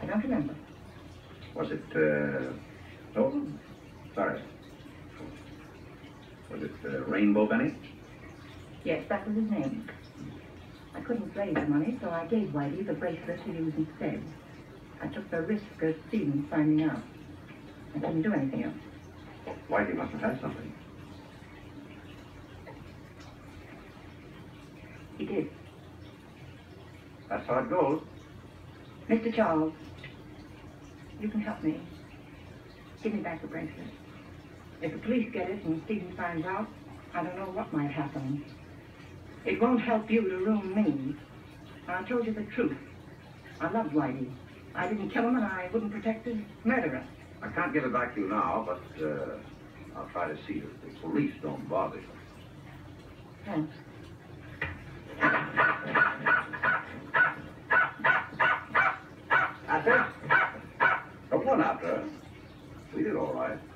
don't remember. Was it, Nolan? Sorry. Was it, Rainbow Benny? Yes, that was his name. I couldn't raise the money, so I gave Whitey the bracelet to use instead. I took the risk of Stephen finding out. I couldn't do anything else. Whitey must have had something. He did. That's how it goes. Mr. Charles, you can help me. Give me back the bracelet. If the police get it and Stephen finds out, I don't know what might happen. It won't help you to ruin me. I told you the truth. I loved Whitey. I didn't kill him and I wouldn't protect his murderer. I can't give it back to you now, but I'll try to see that the police don't bother you. Thanks. That's it. Don't run after her. We did all right.